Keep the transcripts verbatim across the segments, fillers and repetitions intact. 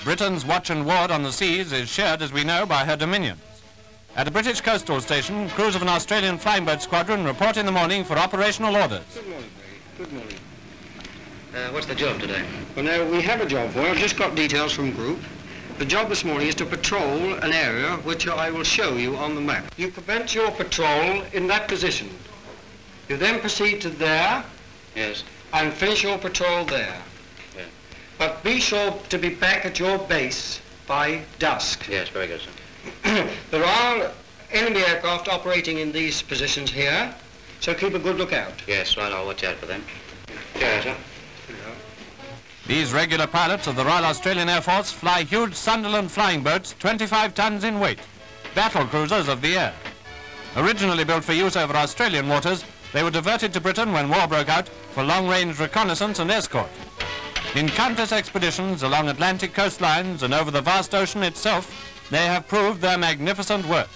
Britain's watch and ward on the seas is shared, as we know, by her dominions. At a British coastal station, crews of an Australian flying boat squadron report in the morning for operational orders. Good morning, Ray. Good morning. Uh, what's the job today? Well, now, we have a job for you. I've just got details from Group. The job this morning is to patrol an area which I will show you on the map. You commence your patrol in that position. You then proceed to there. Yes. And finish your patrol there. Yeah. But be sure to be back at your base by dusk. Yes, very good, sir. There are enemy aircraft operating in these positions here, so keep a good lookout. Yes, right, I'll watch out for them. Yeah, sir. These regular pilots of the Royal Australian Air Force fly huge Sunderland flying boats, twenty-five tons in weight, battle cruisers of the air. Originally built for use over Australian waters, they were diverted to Britain when war broke out for long-range reconnaissance and escort. In countless expeditions along Atlantic coastlines and over the vast ocean itself, they have proved their magnificent worth.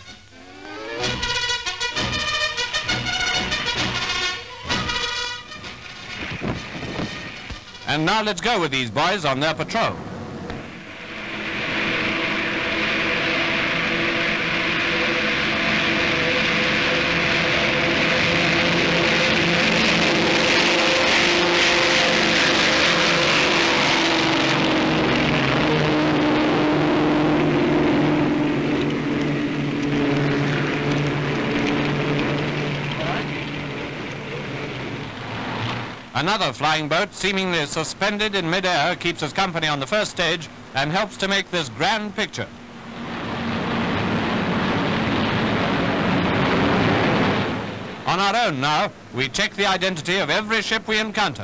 And now let's go with these boys on their patrol. Another flying boat, seemingly suspended in mid-air, keeps us company on the first stage and helps to make this grand picture. On our own now, we check the identity of every ship we encounter.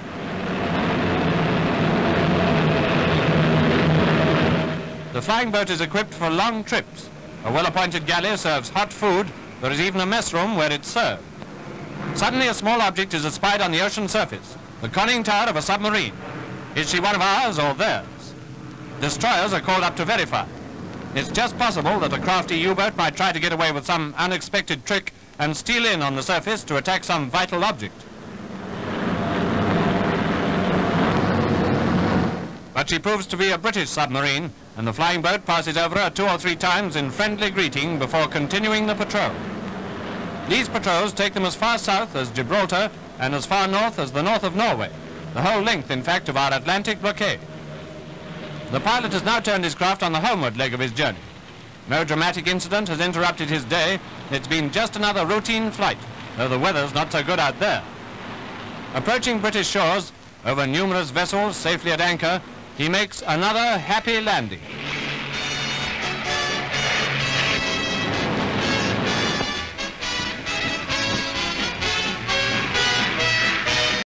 The flying boat is equipped for long trips. A well-appointed galley serves hot food. There is even a mess room where it's served. Suddenly a small object is espied on the ocean surface, the conning tower of a submarine. Is she one of ours or theirs? Destroyers are called up to verify. It's just possible that a crafty U-boat might try to get away with some unexpected trick and steal in on the surface to attack some vital object. But she proves to be a British submarine, and the flying boat passes over her two or three times in friendly greeting before continuing the patrol. These patrols take them as far south as Gibraltar and as far north as the north of Norway, the whole length, in fact, of our Atlantic blockade. The pilot has now turned his craft on the homeward leg of his journey. No dramatic incident has interrupted his day. It's been just another routine flight, though the weather's not so good out there. Approaching British shores, over numerous vessels safely at anchor, he makes another happy landing.